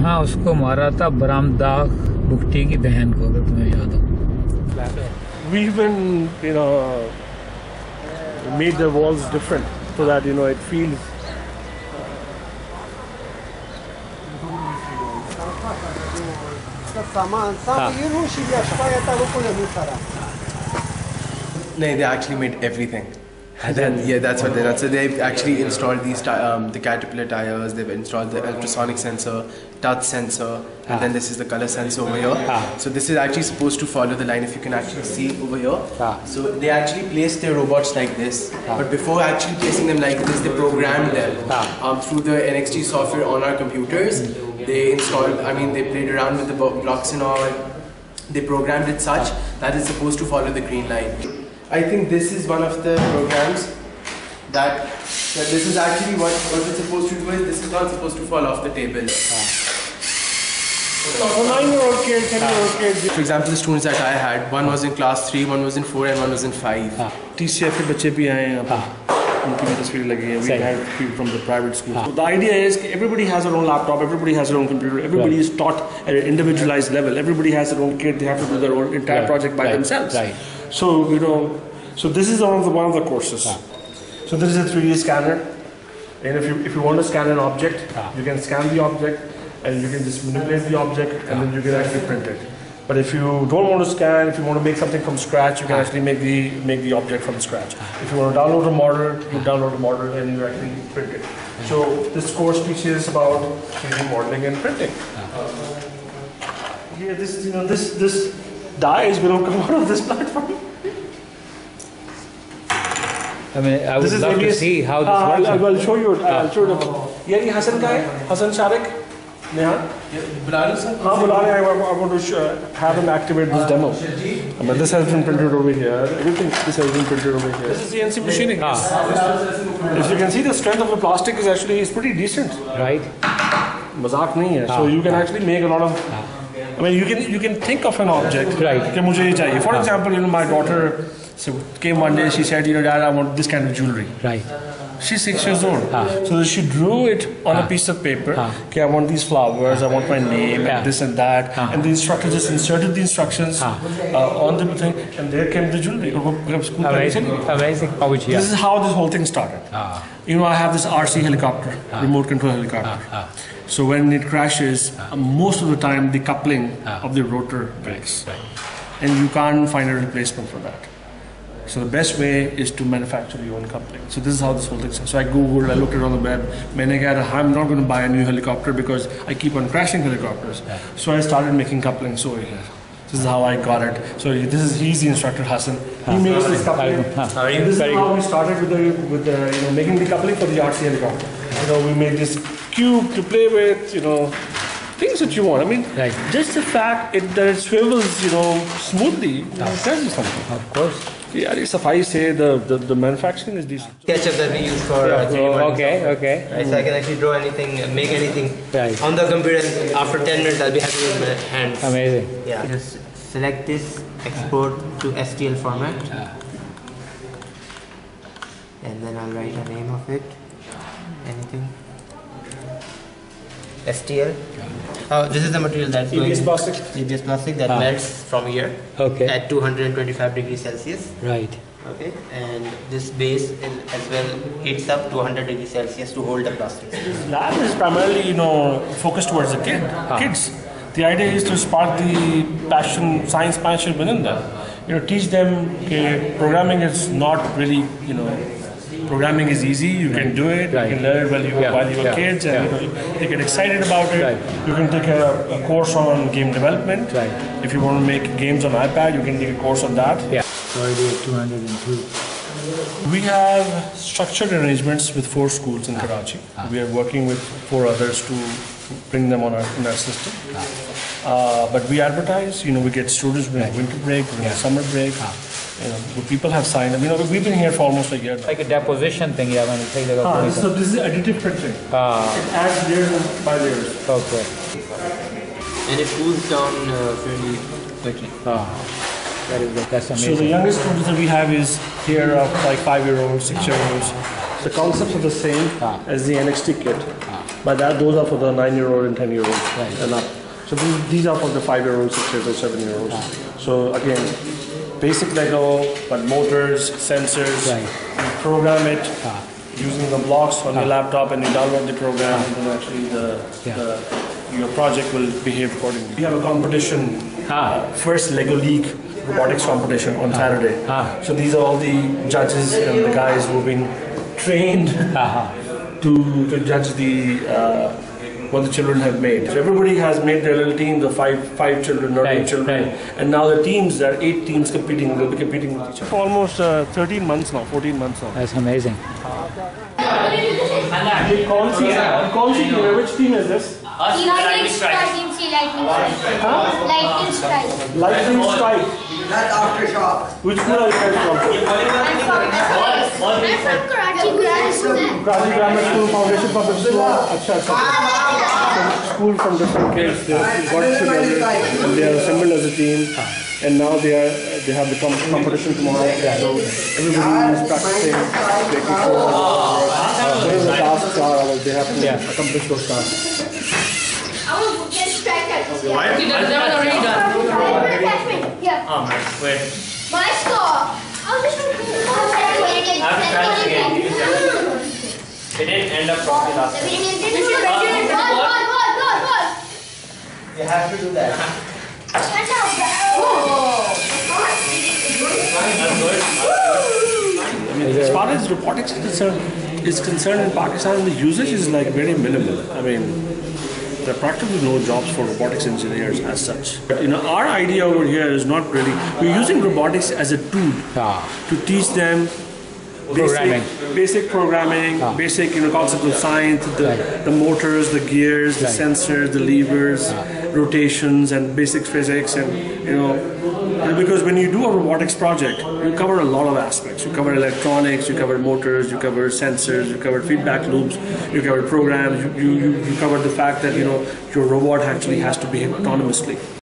हाँ, उसको मारा था बरामदाग बुगटी की बहन को, अगर तुम्हें याद हो। We even, made the walls different so that it feels. No, they actually made everything. That's what they did. So they've actually installed these the Caterpillar tires. They've installed the ultrasonic sensor, touch sensor, and then this is the color sensor over here. So this is actually supposed to follow the line. If you can actually see over here. So they actually placed their robots like this. But before actually placing them like this, they programmed them through the NXT software on our computers. They installed. They played around with the blocks and all. They programmed it such that it's supposed to follow the green line. I think this is one of the programs that this is actually what it's supposed to do is this is not supposed to fall off the table. So 9-year-old kids, 10-year-old kids. For example, the students that I had, one was in class 3, one was in 4 and one was in 5. TCF के बच्चे भी आए हैं यहाँ उनकी भी तस्वीर लगी है. We had people from the private schools. So the idea is everybody has their own laptop, everybody has their own computer, everybody is taught at an individualized level. Everybody has their own kit. They have to do their own entire project by themselves. So so this is one of the courses. So this is a 3D scanner, and if you want to scan an object, you can scan the object, and you can just manipulate the object, and then you can actually print it. But if you don't want to scan, if you want to make something from scratch, you can actually make the object from scratch. If you want to download a model, you download a model and you actually print it. So this course teaches about 3D modeling and printing. This dies will come out of this platform. I would love to see how this works. I will show you. I'll show you. Yeah, Hassan guy, Hassan Sharik. Neha? Bilal sir? I want to have him activate this demo. This has been printed over here. Everything this has been printed over here. This is CNC machining. If you can see, the strength of the plastic is pretty decent. Right. Mazak nahi hai. So you can actually make a lot of. You can think of an object. Right. कि मुझे ये चाहिए. For example, my daughter came one day. She said, Dad, I want this kind of jewelry. Right. She's 6 years old. So she drew it on a piece of paper. Okay, I want these flowers, I want my name, and this and that. And the instructor just inserted the instructions on the thing, and there came the jewelry. Amazing. This is how this whole thing started. I have this RC helicopter, remote control helicopter. So when it crashes, most of the time the coupling of the rotor breaks. And you can't find a replacement for that. So the best way is to manufacture your own coupling. So this is how this whole thing starts. So I googled, I looked it on the web. I'm not going to buy a new helicopter because I keep on crashing helicopters. So I started making couplings over here. This is how I got it. So he's the instructor, Hassan. He makes this coupling. This is how we started with the making the coupling for the RC helicopter. We made this cube to play with. Things that you want. Just the fact that it swivels, smoothly, tells you something. Of course. Yeah, it's a I say the manufacturing is decent. SketchUp that we use for 3D modeling. Okay. Right, so I can actually draw anything, make anything on the computer, and after 10 minutes I'll be happy with my hands. Amazing. Yeah. Just select this, export to STL format, and then I'll write a name of it. Anything. STL. This is the material that's ABS plastic. ABS plastic that melts from here at 225 degrees Celsius. Right. Okay, and this base as well heats up to 100 degrees Celsius to hold the plastic. This lab is primarily, focused towards the kids. The idea is to spark the science passion within them. Teach them programming is not really, programming is easy. You can do it. You can learn it while you were kids, and they get excited about it. You can take a course on game development. If you want to make games on iPad, you can take a course on that. Already at 202. We have structured arrangements with 4 schools in Karachi. We are working with 4 others to bring them in our system. But we advertise. We get students during winter break, during summer break. People have signed up. We've been here for almost a year now. Like a deposition thing, So this is additive printing. It adds layers by layers. Okay. And it cools down fairly quickly. That's amazing. So the youngest students that we have is here of like 5-year-olds, 6-year-olds. The concepts are the same as the NXT kit. By that, those are for the 9-year-old and 10-year-old Right. and up. So these are for the 5-year-olds, 6-year-olds, 7-year-olds. So again, basic Lego, but motors, sensors. Right. You program it using the blocks on your laptop, and you download the program, and then actually your project will behave accordingly. We have a competition, first Lego League robotics competition on Saturday. So these are all the judges and the guys who've been trained to judge the what the children have made. So everybody has made their little teams of five children or 8 children, and now the teams, there are 8 teams competing. They'll be competing with each other for almost 13 months now, 14 months now. That's amazing. Which team is this? Lightning strike. Lightning strike. Lightning Strike. Not Aftershock. Which school are you guys from? I'm from Karachi Grammar School. Karachi Grammar School Foundation Public School. Acha. School from different kids. They got together and they are assembled as a team. And now they have become competition tomorrow. So everybody is practicing, making sure whatever the tasks are, they have to accomplish those tasks. I want to get strike at this. Why? Here. Wait. My score. I'll just It didn't end up properly last time. You have to do that. As far as robotics is concerned in Pakistan, the usage is like very minimal. I mean, there are practically no jobs for robotics engineers as such. But our idea over here is not really. We're using robotics as a tool to teach them basic programming, basic concepts of science, the motors, the gears, the sensors, the levers, rotations, and basic physics, and because when you do a robotics project, you cover a lot of aspects. You cover electronics, you cover motors, you cover sensors, you cover feedback loops, you cover programs, you cover the fact that your robot actually has to behave autonomously.